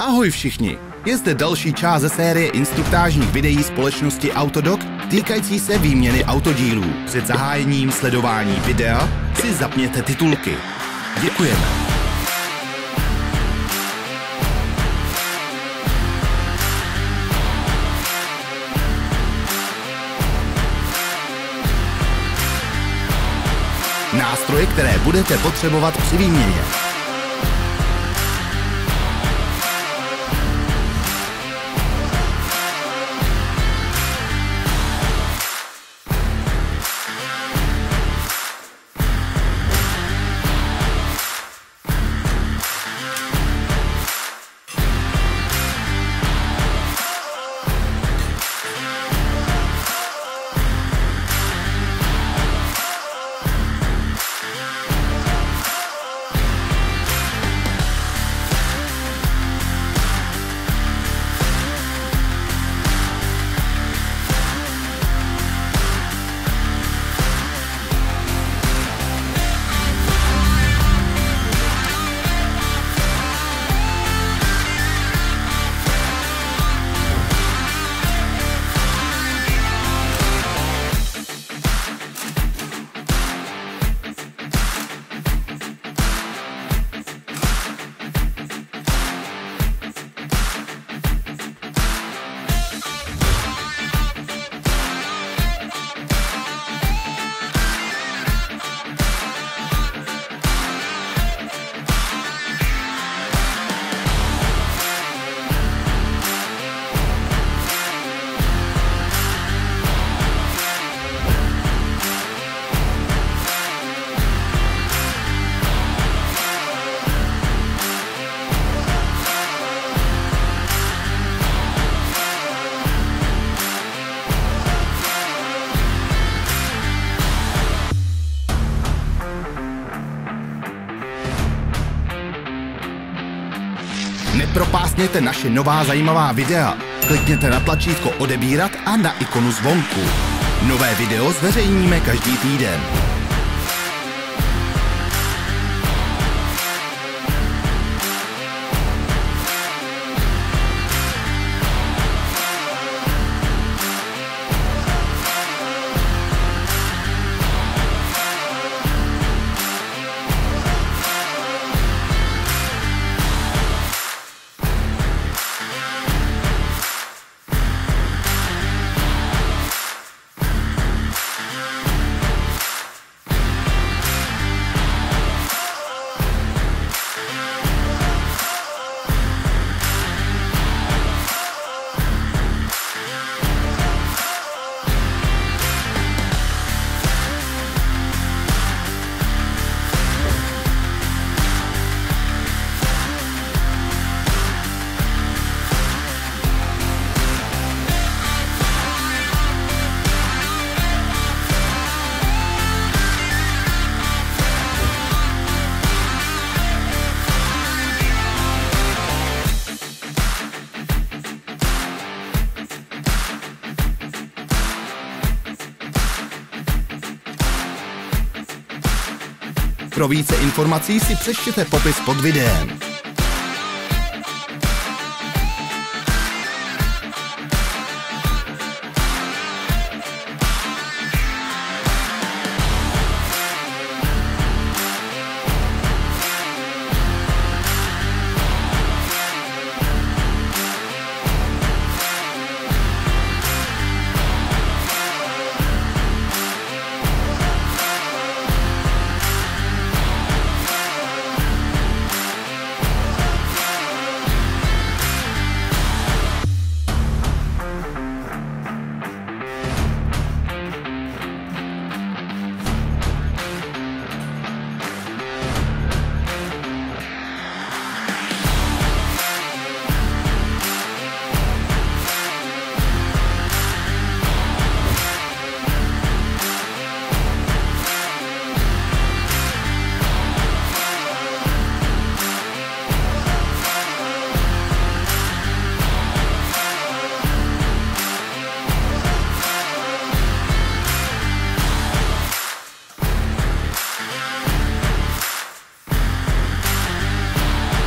Ahoj všichni! Je zde další část ze série instruktážních videí společnosti Autodoc týkající se výměny autodílů. Před zahájením sledování videa si zapněte titulky. Děkujeme. Nástroje, které budete potřebovat při výměně. Nepropásněte naše nová zajímavá videa. Klikněte na tlačítko odebírat a na ikonu zvonku. Nové video zveřejníme každý týden. Pro více informací si přečtěte popis pod videem.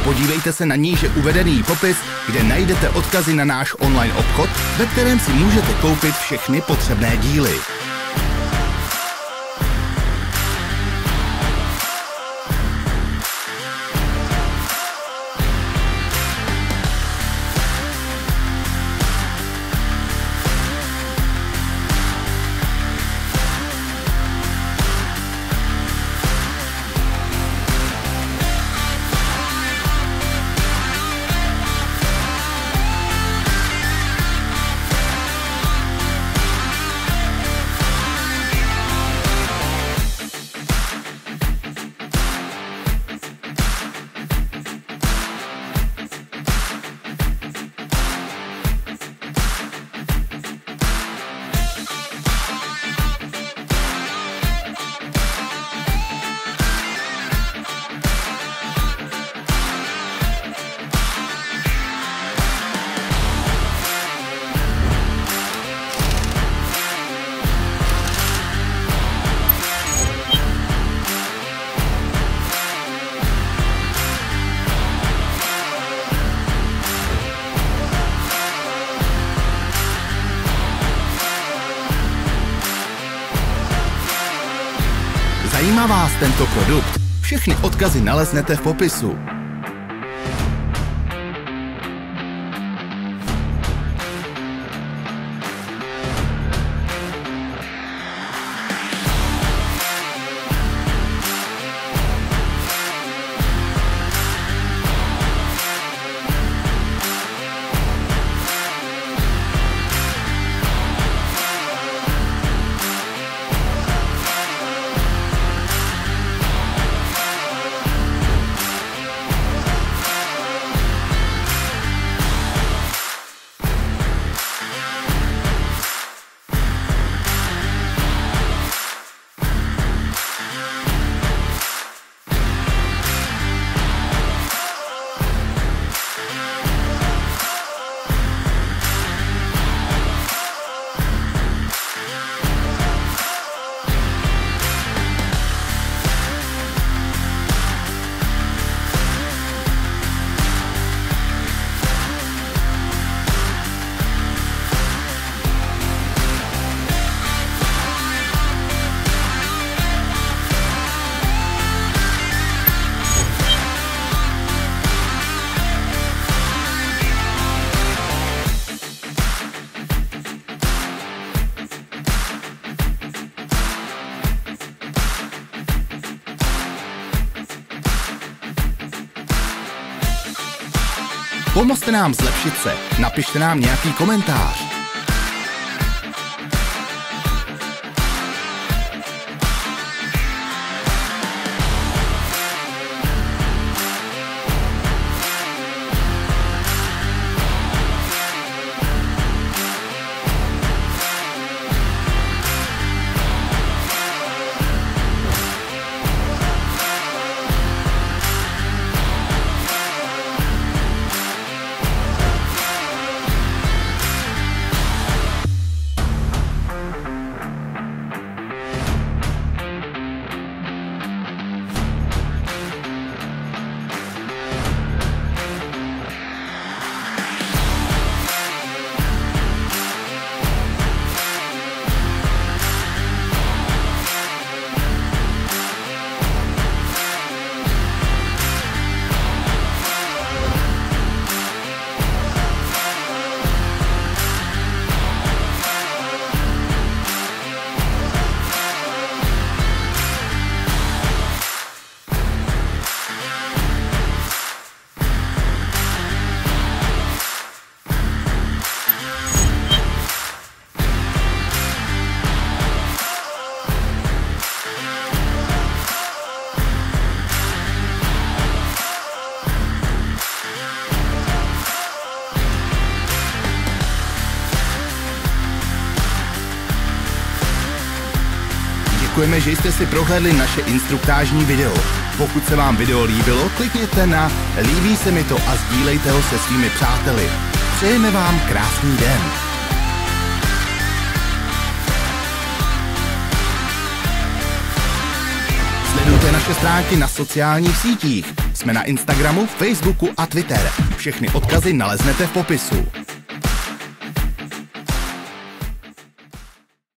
Podívejte se na níže uvedený popis, kde najdete odkazy na náš online obchod, ve kterém si můžete koupit všechny potřebné díly. Zajímá vás tento produkt? Všechny odkazy naleznete v popisu. Pomozte nám zlepšit se, napište nám nějaký komentář. Děkujeme, že jste si prohlédli naše instruktážní video. Pokud se vám video líbilo, klikněte na líbí se mi to a sdílejte ho se svými přáteli. Přejeme vám krásný den. Sledujte naše stránky na sociálních sítích. Jsme na Instagramu, Facebooku a Twitter. Všechny odkazy naleznete v popisu.